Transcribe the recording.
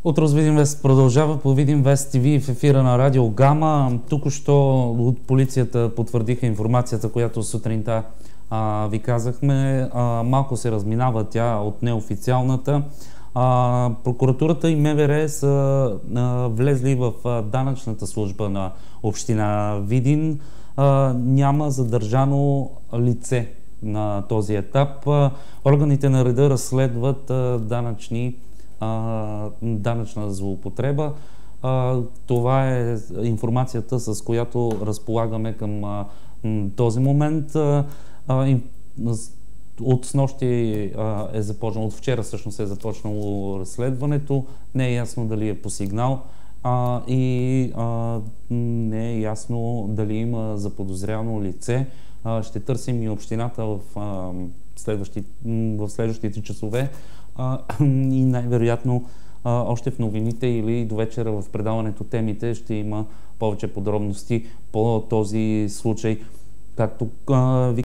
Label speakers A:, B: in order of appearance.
A: Утро с Видинвест продължава по Видинвест ТВ в ефира на Радио Гама. Току-що от полицията потвърдиха информацията, която сутринта ви казахме. Малко се разминава тя от неофициалната. Прокуратурата и МВР са влезли в данъчната служба на община Видин. Няма задържано лице на този етап. Органите на реда разследват данъчна злоупотреба. Това е информацията, с която разполагаме към този момент. От снощи е започнало, от вчера всъщност е започнало разследването. Не е ясно дали е по сигнал и не е ясно дали има заподозряно лице. Ще търсим и общината в следващите часове и най-вероятно още в новините или до вечера в предаването темите ще има повече подробности по този случай. Както ви